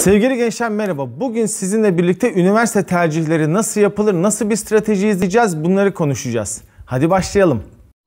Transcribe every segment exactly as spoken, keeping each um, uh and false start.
Sevgili gençler merhaba. Bugün sizinle birlikte üniversite tercihleri nasıl yapılır, nasıl bir strateji izleyeceğiz bunları konuşacağız. Hadi başlayalım.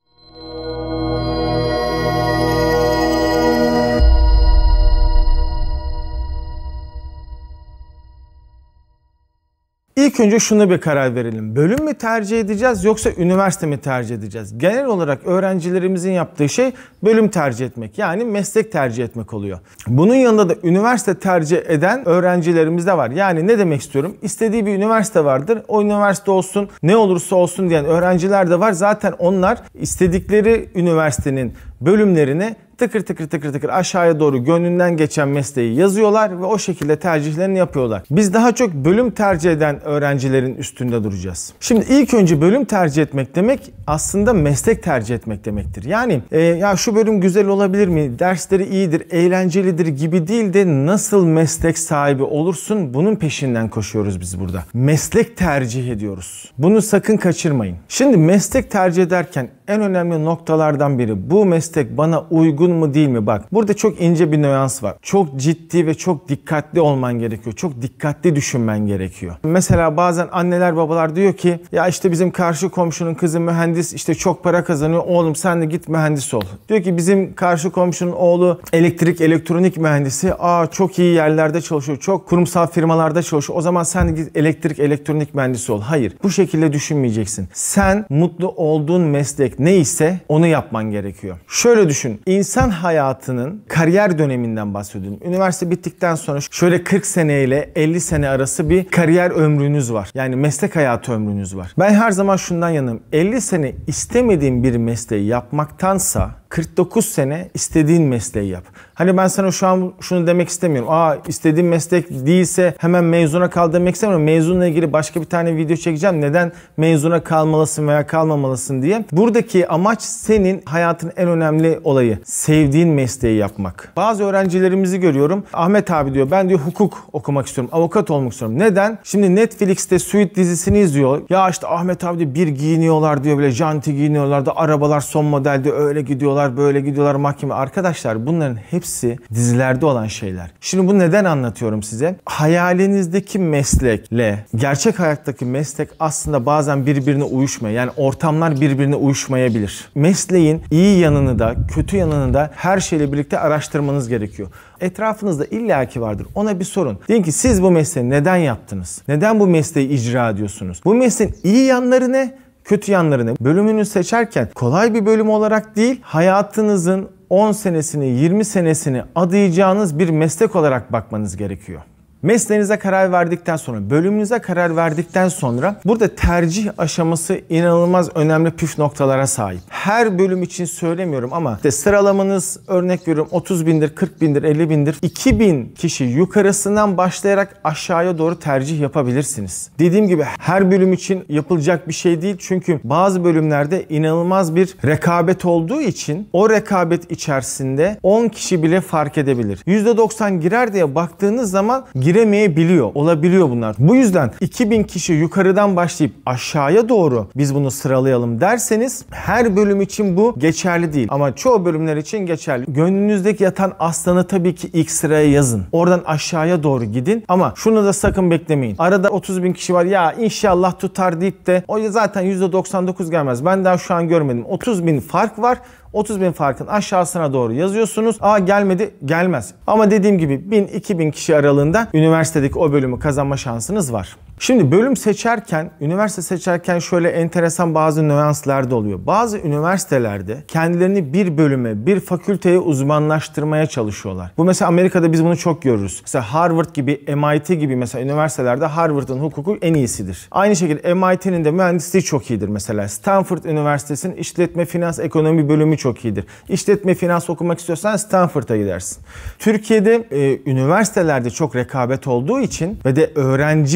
İlk önce şuna bir karar verelim. Bölüm mü tercih edeceğiz yoksa üniversite mi tercih edeceğiz? Genel olarak öğrencilerimizin yaptığı şey bölüm tercih etmek. Yani meslek tercih etmek oluyor. Bunun yanında da üniversite tercih eden öğrencilerimiz de var. Yani ne demek istiyorum? İstediği bir üniversite vardır. O üniversite olsun, ne olursa olsun diyen öğrenciler de var. Zaten onlar istedikleri üniversitenin bölümlerini tıkır tıkır tıkır tıkır aşağıya doğru gönlünden geçen mesleği yazıyorlar ve o şekilde tercihlerini yapıyorlar. Biz daha çok bölüm tercih eden öğrencilerin üstünde duracağız. Şimdi ilk önce bölüm tercih etmek demek aslında meslek tercih etmek demektir. Yani e, ya şu bölüm güzel olabilir mi? Dersleri iyidir, eğlencelidir gibi değil de nasıl meslek sahibi olursun bunun peşinden koşuyoruz biz burada. Meslek tercih ediyoruz. Bunu sakın kaçırmayın. Şimdi meslek tercih ederken en önemli noktalardan biri bu meslek bana uygun mu değil mi? Bak burada çok ince bir nüans var. Çok ciddi ve çok dikkatli olman gerekiyor. Çok dikkatli düşünmen gerekiyor. Mesela bazen anneler babalar diyor ki ya işte bizim karşı komşunun kızı mühendis işte çok para kazanıyor. Oğlum sen de git mühendis ol. Diyor ki bizim karşı komşunun oğlu elektrik elektronik mühendisi. Aa çok iyi yerlerde çalışıyor. Çok kurumsal firmalarda çalışıyor. O zaman sen de git elektrik elektronik mühendisi ol. Hayır. Bu şekilde düşünmeyeceksin. Sen mutlu olduğun meslek neyse onu yapman gerekiyor. Şöyle düşün. İnsan hayatının kariyer döneminden bahsediyorum. Üniversite bittikten sonra şöyle kırk sene ile elli sene arası bir kariyer ömrünüz var. Yani meslek hayatı ömrünüz var. Ben her zaman şundan yanım. elli sene istemediğin bir mesleği yapmaktansa kırk dokuz sene istediğin mesleği yap. Hani ben sana şu an şunu demek istemiyorum. Aa istediğin meslek değilse hemen mezuna kal demek istemiyorum. Mezunla ilgili başka bir tane video çekeceğim. Neden mezuna kalmalısın veya kalmamalısın diye. Buradaki amaç senin hayatın en önemli olayı. Sevdiğin mesleği yapmak. Bazı öğrencilerimizi görüyorum. Ahmet abi diyor ben diyor hukuk okumak istiyorum. Avukat olmak istiyorum. Neden? Şimdi Netflix'te Suits dizisini izliyor. Ya işte Ahmet abi diyor bir giyiniyorlar diyor böyle janti giyiniyorlar da arabalar son modelde öyle gidiyorlar böyle gidiyorlar mahkeme. Arkadaşlar bunların hepsi dizilerde olan şeyler. Şimdi bunu neden anlatıyorum size? Hayalinizdeki meslekle gerçek hayattaki meslek aslında bazen birbirine uyuşmuyor. Yani ortamlar birbirine uyuşmayabilir. Mesleğin iyi yanını da kötü yanını da her şeyle birlikte araştırmanız gerekiyor. Etrafınızda illaki vardır. Ona bir sorun. Deyin ki siz bu mesleği neden yaptınız? Neden bu mesleği icra ediyorsunuz? Bu mesleğin iyi yanları ne? Kötü yanları ne? Bölümünü seçerken kolay bir bölüm olarak değil, hayatınızın on senesini, yirmi senesini adayacağınız bir meslek olarak bakmanız gerekiyor. Mesleğinize karar verdikten sonra, bölümünüze karar verdikten sonra burada tercih aşaması inanılmaz önemli püf noktalara sahip. Her bölüm için söylemiyorum ama işte sıralamanız örnek veriyorum otuz bindir, kırk bindir, elli bindir. iki bin kişi yukarısından başlayarak aşağıya doğru tercih yapabilirsiniz. Dediğim gibi her bölüm için yapılacak bir şey değil. Çünkü bazı bölümlerde inanılmaz bir rekabet olduğu için o rekabet içerisinde on kişi bile fark edebilir. yüzde doksan girer diye baktığınız zaman giremeyebiliyor. Olabiliyor bunlar. Bu yüzden iki bin kişi yukarıdan başlayıp aşağıya doğru biz bunu sıralayalım derseniz her bölüm için bu geçerli değil. Ama çoğu bölümler için geçerli. Gönlünüzdeki yatan aslanı tabii ki ilk sıraya yazın. Oradan aşağıya doğru gidin. Ama şunu da sakın beklemeyin. Arada otuz bin kişi var ya inşallah tutar deyip de o zaten yüzde doksan dokuz gelmez. Ben daha şu an görmedim. otuz bin fark var. otuz bin farkın aşağısına doğru yazıyorsunuz. Aa gelmedi, gelmez. Ama dediğim gibi bin iki bin kişi aralığında üniversitedeki o bölümü kazanma şansınız var. Şimdi bölüm seçerken, üniversite seçerken şöyle enteresan bazı nüanslar da oluyor. Bazı üniversitelerde kendilerini bir bölüme, bir fakülteye uzmanlaştırmaya çalışıyorlar. Bu mesela Amerika'da biz bunu çok görürüz. Mesela Harvard gibi, M I T gibi mesela üniversitelerde Harvard'ın hukuku en iyisidir. Aynı şekilde M I T'nin de mühendisliği çok iyidir mesela. Stanford Üniversitesi'nin işletme, finans, ekonomi bölümü çok iyidir. İşletme, finans okumak istiyorsan Stanford'a gidersin. Türkiye'de e, üniversitelerde çok rekabet olduğu için ve de öğrenci kayıt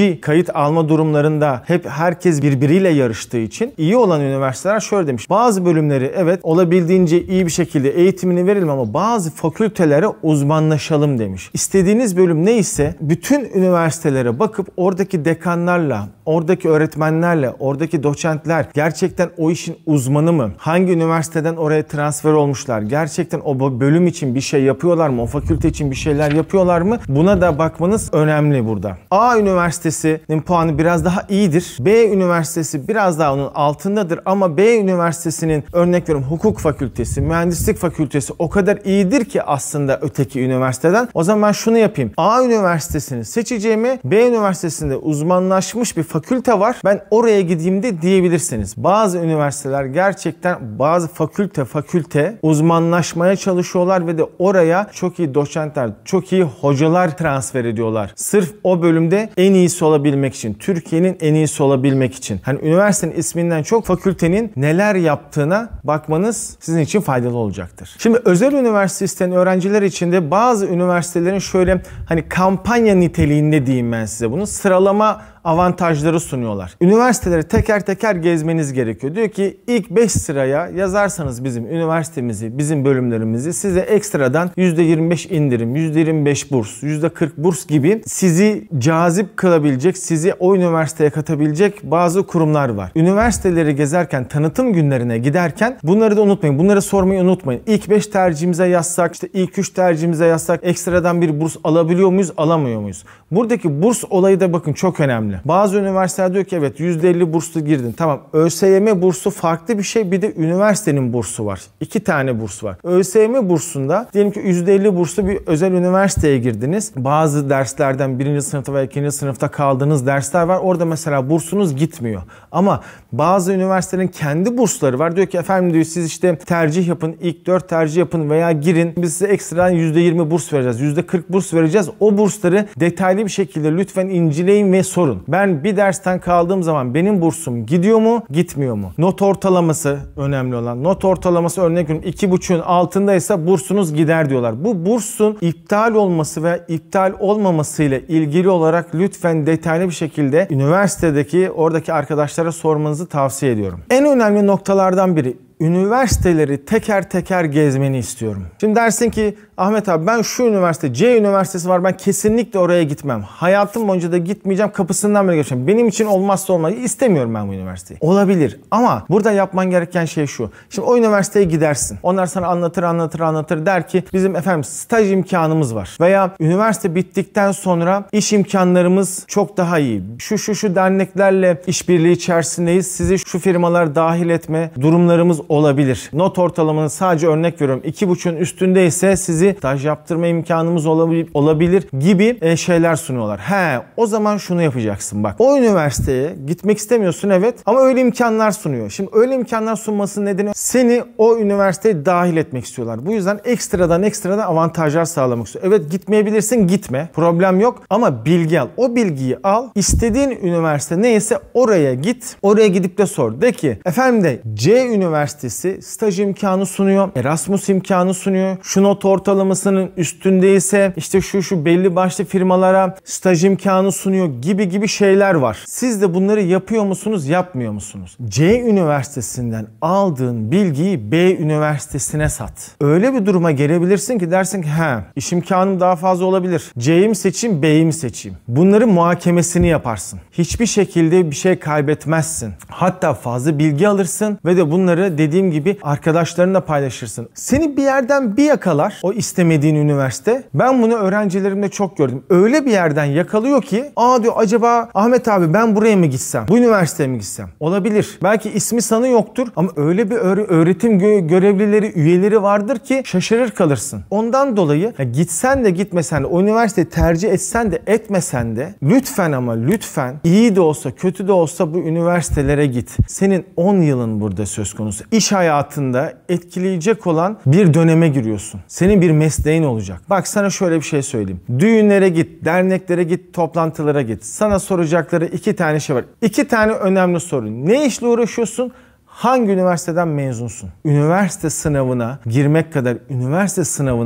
kabiliyet alma durumlarında hep herkes birbiriyle yarıştığı için iyi olan üniversiteler şöyle demiş. Bazı bölümleri evet olabildiğince iyi bir şekilde eğitimini verelim ama bazı fakültelere uzmanlaşalım demiş. İstediğiniz bölüm neyse bütün üniversitelere bakıp oradaki dekanlarla, oradaki öğretmenlerle, oradaki doçentler gerçekten o işin uzmanı mı? Hangi üniversiteden oraya transfer olmuşlar? Gerçekten o bölüm için bir şey yapıyorlar mı? O fakülte için bir şeyler yapıyorlar mı? Buna da bakmanız önemli burada. A üniversitesinin puanı biraz daha iyidir. B üniversitesi biraz daha onun altındadır ama B üniversitesinin örnek veriyorum hukuk fakültesi, mühendislik fakültesi o kadar iyidir ki aslında öteki üniversiteden. O zaman ben şunu yapayım. A üniversitesini seçeceğime B üniversitesinde uzmanlaşmış bir fakülte var. Ben oraya gideyim de diyebilirsiniz. Bazı üniversiteler gerçekten bazı fakülte fakülte uzmanlaşmaya çalışıyorlar ve de oraya çok iyi doçentler, çok iyi hocalar transfer ediyorlar. Sırf o bölümde en iyisi olabilmek için, Türkiye'nin en iyisi olabilmek için. Hani üniversitenin isminden çok fakültenin neler yaptığına bakmanız sizin için faydalı olacaktır. Şimdi özel üniversite isteyen öğrenciler için de bazı üniversitelerin şöyle hani kampanya niteliğinde diyeyim ben size bunu sıralama avantajları sunuyorlar. Üniversiteleri teker teker gezmeniz gerekiyor. Diyor ki ilk beş sıraya yazarsanız bizim üniversitemizi, bizim bölümlerimizi size ekstradan yüzde yirmi beş indirim, yüzde yirmi beş burs, yüzde kırk burs gibi sizi cazip kılabilecek, sizi o üniversiteye katabilecek bazı kurumlar var. Üniversiteleri gezerken, tanıtım günlerine giderken bunları da unutmayın. Bunları sormayı unutmayın. İlk beş tercihimize yazsak, işte ilk üç tercihimize yazsak ekstradan bir burs alabiliyor muyuz, alamıyor muyuz? Buradaki burs olayı da bakın çok önemli. Bazı üniversiteler diyor ki evet yüzde elli burslu girdin. Tamam ÖSYM bursu farklı bir şey, bir de üniversitenin bursu var. İki tane burs var. ÖSYM bursunda diyelim ki yüzde elli burslu bir özel üniversiteye girdiniz. Bazı derslerden birinci sınıfta veya ikinci sınıfta kaldığınız dersler var. Orada mesela bursunuz gitmiyor. Ama bazı üniversitelerin kendi bursları var. Diyor ki efendim diyor siz işte tercih yapın, ilk dört tercih yapın veya girin. Biz size ekstradan yüzde yirmi burs vereceğiz. yüzde kırk burs vereceğiz. O bursları detaylı bir şekilde lütfen inceleyin ve sorun. Ben bir dersten kaldığım zaman benim bursum gidiyor mu, gitmiyor mu? Not ortalaması önemli olan. Not ortalaması örnek veriyorum iki buçuğun altındaysa bursunuz gider diyorlar. Bu bursun iptal olması veya iptal olmamasıyla ilgili olarak lütfen detaylı bir şekilde üniversitedeki oradaki arkadaşlara sormanızı tavsiye ediyorum. En önemli noktalardan biri üniversiteleri teker teker gezmeni istiyorum. Şimdi dersin ki Ahmet abi ben şu üniversite, C üniversitesi var ben kesinlikle oraya gitmem. Hayatım boyunca da gitmeyeceğim, kapısından bile geçeceğim. Benim için olmazsa olmaz. İstemiyorum ben bu üniversiteyi. Olabilir ama burada yapman gereken şey şu. Şimdi o üniversiteye gidersin. Onlar sana anlatır anlatır anlatır der ki bizim efendim staj imkanımız var. Veya üniversite bittikten sonra iş imkanlarımız çok daha iyi. Şu şu şu derneklerle işbirliği içerisindeyiz. Sizi şu firmalar dahil etme durumlarımız olabilir. Not ortalamanız sadece örnek veriyorum iki buçuğun üstündeyse sizi staj yaptırma imkanımız olabilir, olabilir gibi şeyler sunuyorlar. He, o zaman şunu yapacaksın bak. O üniversiteye gitmek istemiyorsun evet ama öyle imkanlar sunuyor. Şimdi öyle imkanlar sunmasının nedeni seni o üniversiteye dahil etmek istiyorlar. Bu yüzden ekstradan ekstradan avantajlar sağlamak istiyor. Evet gitmeyebilirsin, gitme. Problem yok ama bilgi al. O bilgiyi al. İstediğin üniversite neyse oraya git. Oraya gidip de sor. De ki efendim de C üniversitesi staj imkanı sunuyor. Erasmus imkanı sunuyor. Şu not ortalamasının üstündeyse işte şu şu belli başlı firmalara staj imkanı sunuyor gibi gibi şeyler var. Siz de bunları yapıyor musunuz, yapmıyor musunuz? C üniversitesinden aldığın bilgiyi B üniversitesine sat. Öyle bir duruma gelebilirsin ki dersin ki he iş imkanım daha fazla olabilir. C'yi mi seçeyim, B'yi mi seçeyim? Bunların muhakemesini yaparsın. Hiçbir şekilde bir şey kaybetmezsin. Hatta fazla bilgi alırsın ve de bunları dediğim gibi arkadaşlarınla paylaşırsın. Seni bir yerden bir yakalar o istemediğin üniversite. Ben bunu öğrencilerimde çok gördüm. Öyle bir yerden yakalıyor ki aa diyor acaba Ahmet abi ben buraya mı gitsem? Bu üniversiteye mi gitsem? Olabilir. Belki ismi sanı yoktur ama öyle bir öğretim gö görevlileri, üyeleri vardır ki şaşırır kalırsın. Ondan dolayı ya gitsen de gitmesen de o üniversiteyi tercih etsen de etmesen de lütfen ama lütfen iyi de olsa kötü de olsa bu üniversitelere git. Senin on yılın burada söz konusu. İş hayatında etkileyecek olan bir döneme giriyorsun. Senin bir mesleğin olacak. Bak sana şöyle bir şey söyleyeyim. Düğünlere git, derneklere git, toplantılara git. Sana soracakları iki tane şey var. İki tane önemli soru. Ne işle uğraşıyorsun? Hangi üniversiteden mezunsun? Üniversite sınavına girmek kadar üniversite sınavına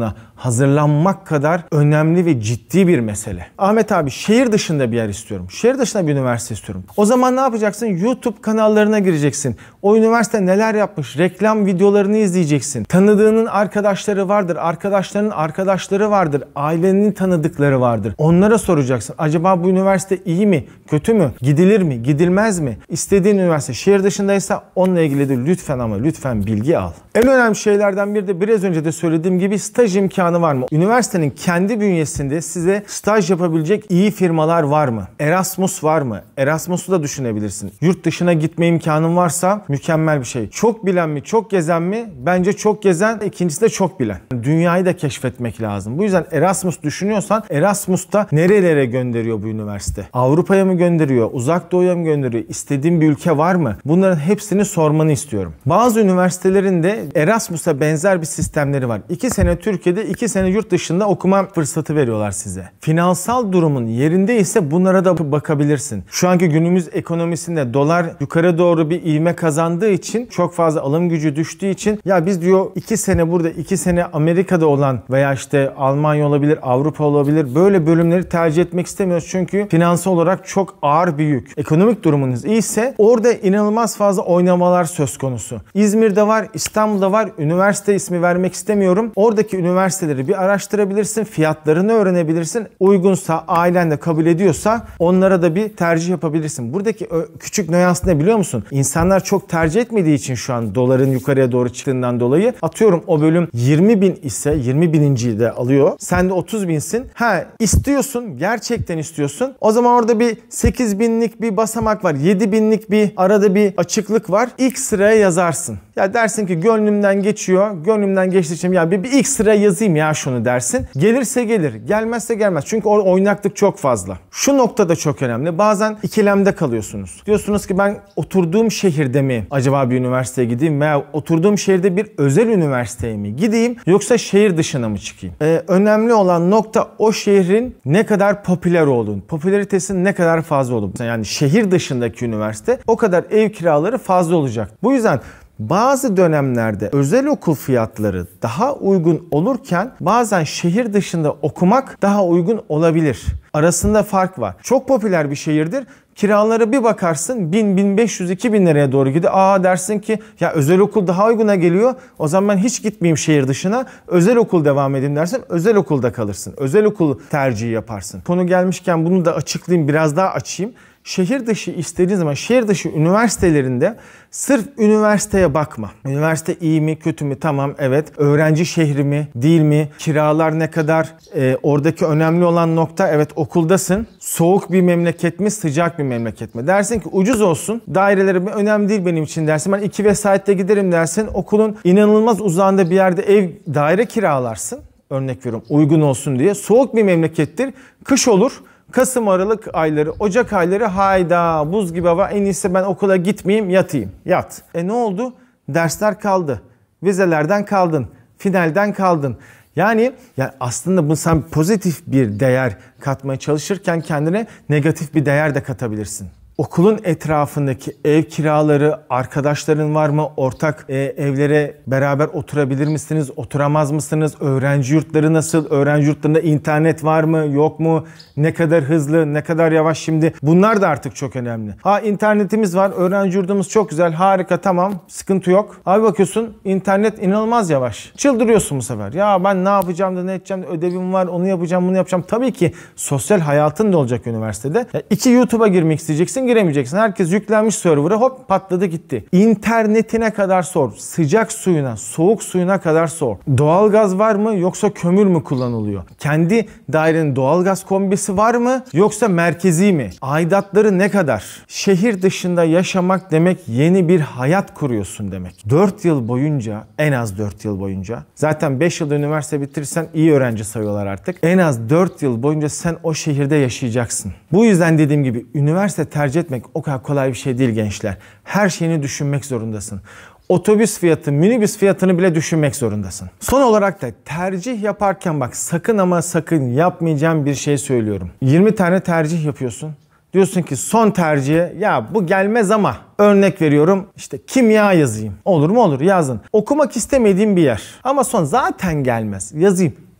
hazırlanmak kadar önemli ve ciddi bir mesele. Ahmet abi şehir dışında bir yer istiyorum. Şehir dışında bir üniversite istiyorum. O zaman ne yapacaksın? YouTube kanallarına gireceksin. O üniversite neler yapmış? Reklam videolarını izleyeceksin. Tanıdığının arkadaşları vardır. Arkadaşlarının arkadaşları vardır. Ailenin tanıdıkları vardır. Onlara soracaksın. Acaba bu üniversite iyi mi? Kötü mü? Gidilir mi? Gidilmez mi? İstediğin üniversite şehir dışındaysa onunla ilgili de lütfen ama lütfen bilgi al. En önemli şeylerden biri de biraz önce de söylediğim gibi staj imkanı var mı? Üniversitenin kendi bünyesinde size staj yapabilecek iyi firmalar var mı? Erasmus var mı? Erasmus'u da düşünebilirsin. Yurt dışına gitme imkanın varsa mükemmel bir şey. Çok bilen mi? Çok gezen mi? Bence çok gezen, ikincisi de çok bilen. Dünyayı da keşfetmek lazım. Bu yüzden Erasmus düşünüyorsan Erasmus'ta nerelere gönderiyor bu üniversite? Avrupa'ya mı gönderiyor? Uzak Doğu'ya mı gönderiyor? İstediğin bir ülke var mı? Bunların hepsini sormanı istiyorum. Bazı üniversitelerin de Erasmus'a benzer bir sistemleri var. iki sene Türkiye'de, iki sene yurt dışında okuma fırsatı veriyorlar size. Finansal durumun yerinde ise bunlara da bakabilirsin. Şu anki günümüz ekonomisinde dolar yukarı doğru bir ivme kazandığı için, çok fazla alım gücü düştüğü için ya biz diyor iki sene burada, iki sene Amerika'da olan veya işte Almanya olabilir, Avrupa olabilir, böyle bölümleri tercih etmek istemiyoruz. Çünkü finansal olarak çok ağır bir yük. Ekonomik durumunuz iyiyse orada inanılmaz fazla oynamalar söz konusu. İzmir'de var, İstanbul'da var. Üniversite ismi vermek istemiyorum. Oradaki üniversiteleri bir araştırabilirsin. Fiyatlarını öğrenebilirsin. Uygunsa, ailen de kabul ediyorsa onlara da bir tercih yapabilirsin. Buradaki küçük nüans ne biliyor musun? İnsanlar çok tercih etmediği için şu an doların yukarıya doğru çıktığından dolayı atıyorum o bölüm yirmi bin ise yirmi bininciyi de alıyor. Sen de otuz binsin. Ha istiyorsun. Gerçekten istiyorsun. O zaman orada bir sekiz binlik bir basamak var. yedi binlik bir arada bir açıklık var. İlk sıraya yazarsın. Ya dersin ki gönlümden geçiyor. Gönlümden geçtiği için ya bir, bir ilk sıraya yazayım ya şunu dersin. Gelirse gelir. Gelmezse gelmez. Çünkü orada oynaklık çok fazla. Şu nokta da çok önemli. Bazen ikilemde kalıyorsunuz. Diyorsunuz ki ben oturduğum şehirde mi acaba bir üniversiteye gideyim veya oturduğum şehirde bir özel üniversiteye mi gideyim yoksa şehir dışına mı çıkayım? Ee, önemli olan nokta o şehrin ne kadar popüler olduğunu, popülaritesinin ne kadar fazla olduğunu. Yani şehir dışındaki üniversite o kadar ev kiraları fazla olacak. Bu yüzden bazı dönemlerde özel okul fiyatları daha uygun olurken bazen şehir dışında okumak daha uygun olabilir. Arasında fark var. Çok popüler bir şehirdir. Kiralara bir bakarsın bin, bin beş yüz, iki bin liraya doğru gidiyor. Aa dersin ki ya özel okul daha uyguna geliyor. O zaman ben hiç gitmeyeyim şehir dışına. Özel okul devam edeyim dersin. Özel okulda kalırsın. Özel okul tercihi yaparsın. Konu gelmişken bunu da açıklayayım. Biraz daha açayım. Şehir dışı istediğin zaman şehir dışı üniversitelerinde sırf üniversiteye bakma. Üniversite iyi mi kötü mü? Tamam evet. Öğrenci şehri mi değil mi? Kiralar ne kadar? Ee, oradaki önemli olan nokta evet okuldasın. Soğuk bir memleket mi sıcak bir memleket mi? Dersin ki ucuz olsun. Daireleri önemli değil benim için dersin. Ben iki vesayette giderim dersin. Okulun inanılmaz uzağında bir yerde ev daire kiralarsın. Örnek veriyorum uygun olsun diye. Soğuk bir memlekettir. Kış olur. Kasım, Aralık ayları, Ocak ayları hayda buz gibi hava en iyisi ben okula gitmeyeyim yatayım. Yat. E ne oldu? Dersler kaldı. Vizelerden kaldın. Finalden kaldın. Yani, yani aslında bu sen pozitif bir değer katmaya çalışırken kendine negatif bir değer de katabilirsin. Okulun etrafındaki ev kiraları, arkadaşların var mı? Ortak e, evlere beraber oturabilir misiniz? Oturamaz mısınız? Öğrenci yurtları nasıl? Öğrenci yurtlarında internet var mı? Yok mu? Ne kadar hızlı? Ne kadar yavaş şimdi? Bunlar da artık çok önemli. Ha internetimiz var. Öğrenci yurdumuz çok güzel. Harika tamam. Sıkıntı yok. Abi bakıyorsun internet inanılmaz yavaş. Çıldırıyorsun bu sefer. Ya ben ne yapacağım da ne edeceğim de ödevim var. Onu yapacağım bunu yapacağım. Tabii ki sosyal hayatın da olacak üniversitede. Ya iki YouTube'a girmek isteyeceksin. Giremeyeceksin. Herkes yüklenmiş server'a hop patladı gitti. İnternetine kadar sor. Sıcak suyuna, soğuk suyuna kadar sor. Doğalgaz var mı yoksa kömür mü kullanılıyor? Kendi dairenin doğalgaz kombisi var mı yoksa merkezi mi? Aidatları ne kadar? Şehir dışında yaşamak demek yeni bir hayat kuruyorsun demek. dört yıl boyunca, en az dört yıl boyunca, zaten beş yılda üniversite bitirirsen iyi öğrenci sayıyorlar artık. En az dört yıl boyunca sen o şehirde yaşayacaksın. Bu yüzden dediğim gibi üniversite tercih etmek o kadar kolay bir şey değil gençler. Her şeyini düşünmek zorundasın. Otobüs fiyatı, minibüs fiyatını bile düşünmek zorundasın. Son olarak da tercih yaparken bak sakın ama sakın yapmayacağım bir şey söylüyorum. yirmi tane tercih yapıyorsun. Diyorsun ki son tercihe ya bu gelmez ama örnek veriyorum işte kimya yazayım. Olur mu olur yazın. Okumak istemediğim bir yer ama son zaten gelmez yazayım.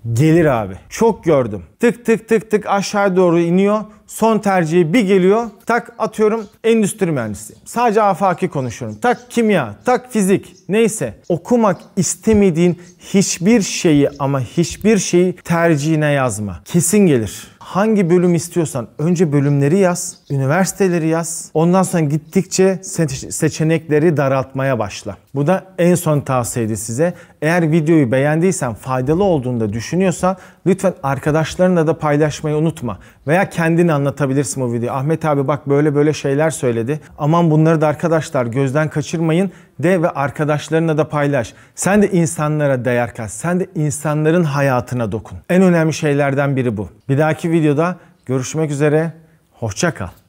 Gelir abi. Çok gördüm. Tık tık tık tık aşağı doğru iniyor. Son tercihi bir geliyor. Tak atıyorum endüstri mühendisiyim. Sadece afaki konuşuyorum. Tak kimya, tak fizik. Neyse. Okumak istemediğin hiçbir şeyi ama hiçbir şeyi tercihine yazma. Kesin gelir. Hangi bölüm istiyorsan önce bölümleri yaz, üniversiteleri yaz. Ondan sonra gittikçe seçenekleri daraltmaya başla. Bu da en son tavsiyeydi size. Eğer videoyu beğendiysen, faydalı olduğunu da düşünüyorsan lütfen arkadaşlarınla da paylaşmayı unutma. Veya kendini anlatabilirsin bu videoyu. Ahmet abi bak böyle böyle şeyler söyledi. Aman bunları da arkadaşlar gözden kaçırmayın de ve arkadaşlarına da paylaş. Sen de insanlara değer kat. Sen de insanların hayatına dokun. En önemli şeylerden biri bu. Bir dahaki videoda görüşmek üzere. Hoşça kal.